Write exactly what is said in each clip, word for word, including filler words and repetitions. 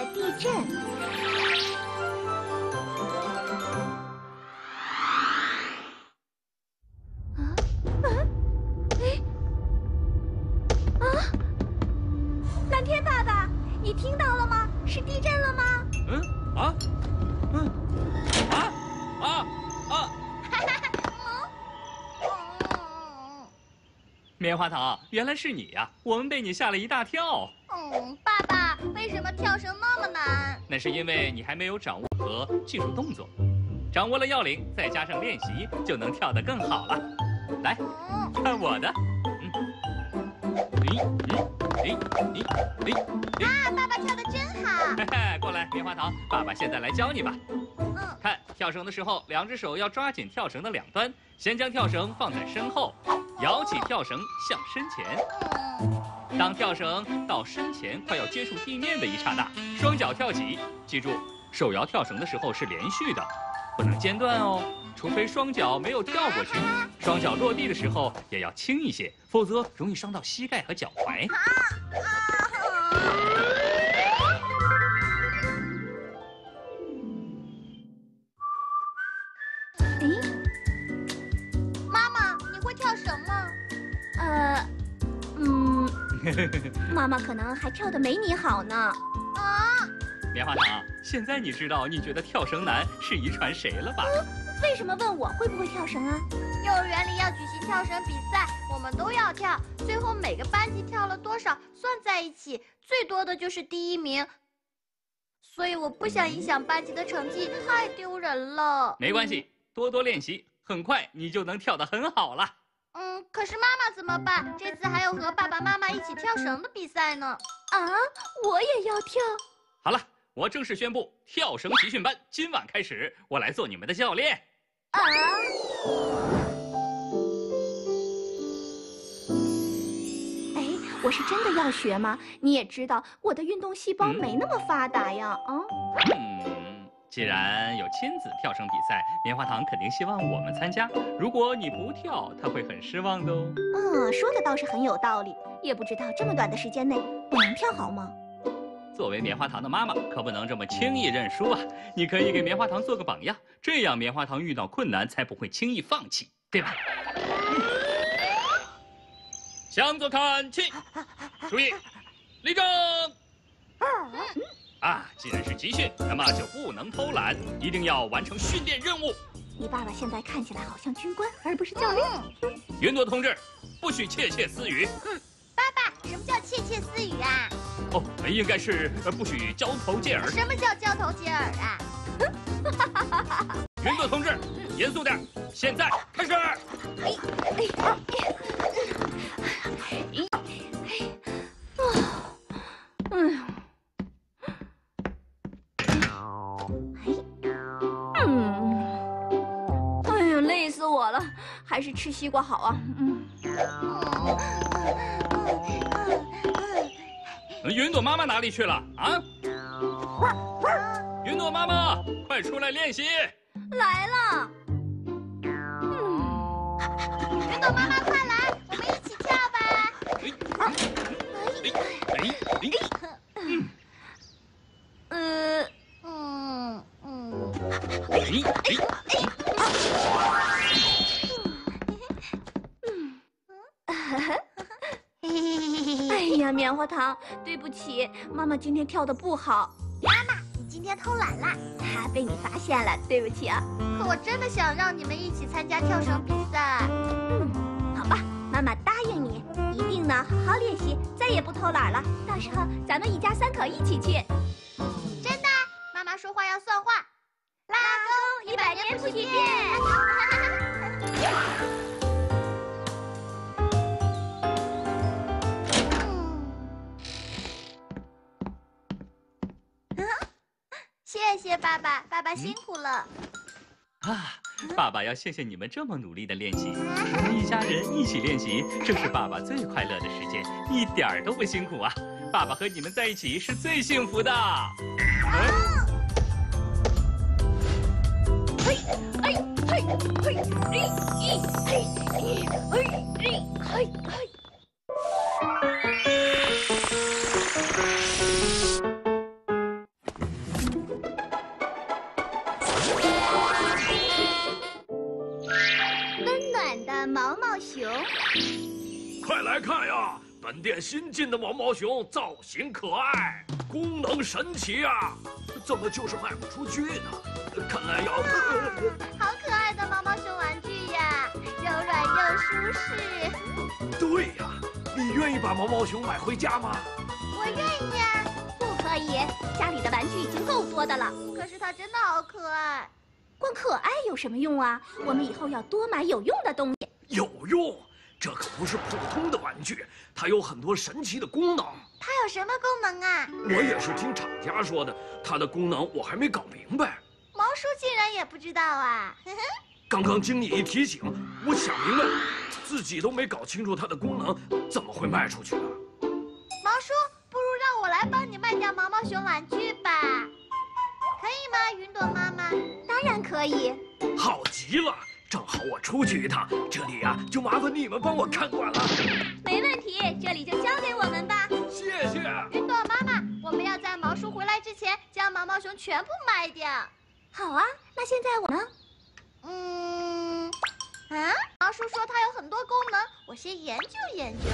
的地震。啊啊！哎！啊！蓝天爸爸，你听到了吗？是地震了吗？ 嗯啊嗯啊啊啊！棉花糖，原来是你呀！我们被你吓了一大跳。 嗯，爸爸，为什么跳绳那么难？ 那是因为你还没有掌握和技术动作，掌握了要领，再加上练习，就能跳得更好了。来，看我的。嗯，咦咦咦咦咦！ 啊，爸爸跳得真好！ 嘿嘿，过来，棉花糖，爸爸现在来教你吧。 嗯， 看跳绳的时候，两只手要抓紧跳绳的两端，先将跳绳放在身后，摇起跳绳向身前。 嗯。 当跳绳到身前快要接触地面的一刹那，双脚跳起。记住，手摇跳绳的时候是连续的，不能间断哦。除非双脚没有跳过去，双脚落地的时候也要轻一些，否则容易伤到膝盖和脚踝。 啊啊！妈妈，你会跳绳吗？呃，嗯，妈妈可能还跳得没你好呢。啊！ 棉花糖，现在你知道你觉得跳绳难是遗传谁了吧？ 为什么问我会不会跳绳啊？幼儿园里要举行跳绳比赛，我们都要跳，最后每个班级跳了多少算在一起，最多的就是第一名。所以我不想影响班级的成绩，太丢人了。 没关系，多多练习，很快你就能跳得很好了。 嗯，可是妈妈怎么办？这次还有和爸爸妈妈一起跳绳的比赛呢。啊，我也要跳。 好了，我正式宣布，跳绳集训班今晚开始，我来做你们的教练。 啊！哎，我是真的要学吗？你也知道，我的运动细胞没那么发达呀。啊。 嗯，既然有亲子跳绳比赛，棉花糖肯定希望我们参加。如果你不跳，他会很失望的哦。 嗯，说的倒是很有道理。也不知道这么短的时间内，我能跳好吗？ 作为棉花糖的妈妈，可不能这么轻易认输啊！你可以给棉花糖做个榜样，这样棉花糖遇到困难才不会轻易放弃，对吧？嗯、向左看齐，注意，立正。啊，既然是集训，那么就不能偷懒，一定要完成训练任务。 你爸爸现在看起来好像军官，而不是教练。 云朵同志，不许窃窃私语。 嗯，爸爸，什么叫窃窃私语啊？ 哦，应该是呃，不许交头接耳。 什么叫交头接耳啊？ 云朵同志，严肃点，现在开始。哎哎哎嗯嗯，哎呀，累死我了，还是吃西瓜好啊。嗯。 云朵妈妈哪里去了啊？云朵妈妈，快出来练习！ 来了。嗯，云朵妈妈，快来，我们一起跳吧！哎哎哎！嗯，呃，嗯嗯。哎哎哎呀，棉花糖，对不起，妈妈今天跳得不好。妈妈，你今天偷懒了，哈，被你发现了，对不起啊。可我真的想让你们一起参加跳绳比赛。嗯，好吧，妈妈答应你，一定呢好好练习，再也不偷懒了。到时候咱们一家三口一起去。真的？妈妈说话要算话。拉钩，一百年不许变。谢谢爸爸，爸爸辛苦了。 嗯、啊，爸爸要谢谢你们这么努力的练习，你们一家人一起练习，正是爸爸最快乐的时间，一点儿都不辛苦啊！爸爸和你们在一起是最幸福的。嗯、嘿，哎，嘿，嘿，嘿，嘿，嘿，嘿，嘿，嘿。 快来看呀！本店新进的毛毛熊，造型可爱，功能神奇呀！怎么就是卖不出去呢？看来要…… 好可爱的毛毛熊玩具呀，柔软又舒适。 对呀，你愿意把毛毛熊买回家吗？ 我愿意呀。不可以，家里的玩具已经够多的了。可是它真的好可爱。光可爱有什么用啊？我们以后要多买有用的东西。 有用。这可不是普通的玩具，它有很多神奇的功能。 它有什么功能啊？ 我也是听厂家说的，它的功能我还没搞明白。 毛叔竟然也不知道啊！ 刚刚经你一提醒，我想明白，自己都没搞清楚它的功能，怎么会卖出去呢？ 毛叔，不如让我来帮你卖掉毛毛熊玩具吧，可以吗，云朵妈妈？当然可以。 好极了。正好我出去一趟，这里呀、啊、就麻烦你们帮我看管了。 没问题，这里就交给我们吧。 谢谢。 云朵妈妈，我们要在毛叔回来之前将毛毛熊全部卖掉。好啊，那现在我呢？嗯，啊，毛叔说它有很多功能，我先研究研究。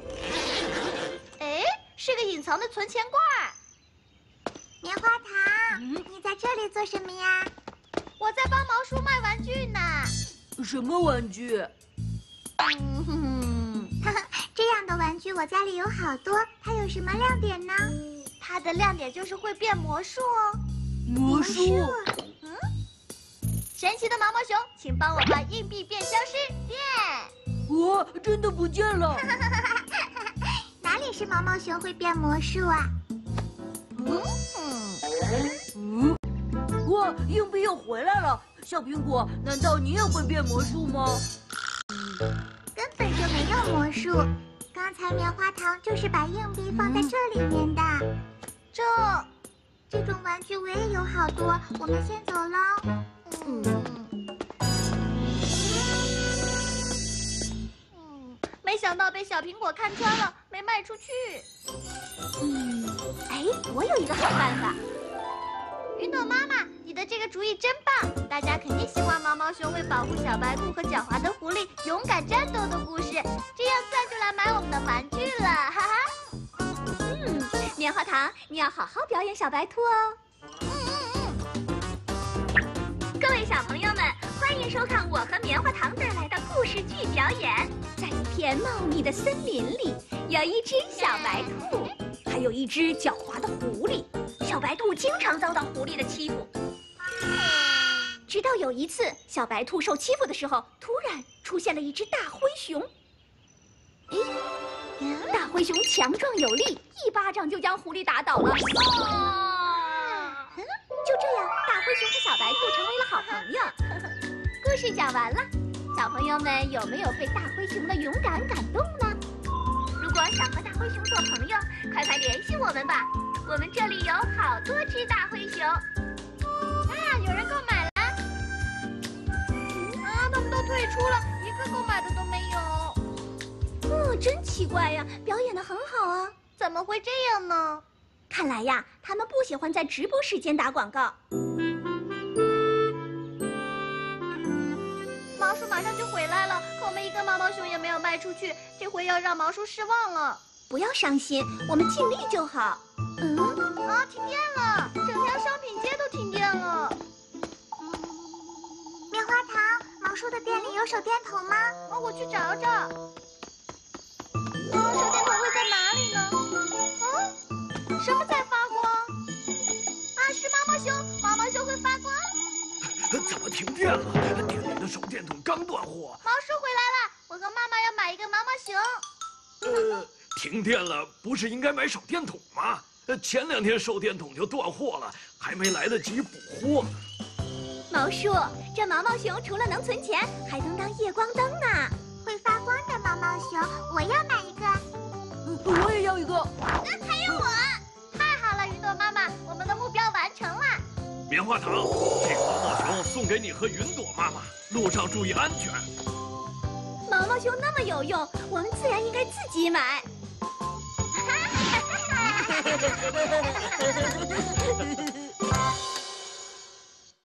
哎，是个隐藏的存钱罐。 棉花糖，嗯、你在这里做什么呀？ 我在帮毛叔卖玩具呢。 什么玩具？ 嗯哼，这样的玩具我家里有好多。它有什么亮点呢？ 它的亮点就是会变魔术哦。 魔术？ 嗯。神奇的毛毛熊，请帮我把硬币变消失，变。 哇，真的不见了！ 哪里是毛毛熊会变魔术啊？ 嗯嗯。哇，硬币又回来了！小苹果，难道你也会变魔术吗？ 根本就没有魔术，刚才棉花糖就是把硬币放在这里面的。 这这种玩具我也有好多，我们先走喽。 嗯嗯，没想到被小苹果看穿了，没卖出去。嗯，哎，我有一个好办法。云朵妈妈，你的这个主意真棒！大家肯定喜欢毛毛熊为保护小白兔和狡猾的狐狸勇敢战斗的故事，这样自然就来买我们的玩具了，哈哈。嗯，棉花糖，你要好好表演小白兔哦。嗯嗯嗯。各位小朋友们，欢迎收看我和棉花糖带来的故事剧表演。在一片茂密的森林里，有一只小白兔，还有一只狡猾的狐狸。小白兔经常遭到狐狸的欺负，直到有一次，小白兔受欺负的时候，突然出现了一只大灰熊。咦，大灰熊强壮有力，一巴掌就将狐狸打倒了。哦，就这样，大灰熊和小白兔成为了好朋友。故事讲完了，小朋友们有没有被大灰熊的勇敢感动呢？如果想和大灰熊做朋友，快快联系我们吧。我们这里有好多只大灰熊。啊，有人购买了！啊，他们都退出了，一个购买的都没有。哦，真奇怪呀，表演得很好啊，怎么会这样呢？看来呀，他们不喜欢在直播时间打广告。毛叔马上就回来了，可我们一个毛毛熊也没有卖出去，这回要让毛叔失望了。不要伤心，我们尽力就好。嗯，啊，停电了，整条商品街都停电了。 棉花糖，毛叔的店里有手电筒吗？ 哦，我去找找。啊，手电筒会在哪里呢？啊，什么在发光？啊，是毛毛熊，毛毛熊会发光。 怎么停电了？店里的手电筒刚断货。 毛叔回来了，我和妈妈要买一个毛毛熊。 呃，停电了，不是应该买手电筒吗？前两天手电筒就断货了，还没来得及补货。 毛叔，这毛毛熊除了能存钱，还能当夜光灯呢。 会发光的毛毛熊，我要买一个。 我也要一个。 那还有我。太好了，云朵妈妈，我们的目标完成了。 棉花糖，这个毛毛熊送给你和云朵妈妈，路上注意安全。 毛毛熊那么有用，我们自然应该自己买。哈哈哈哈哈！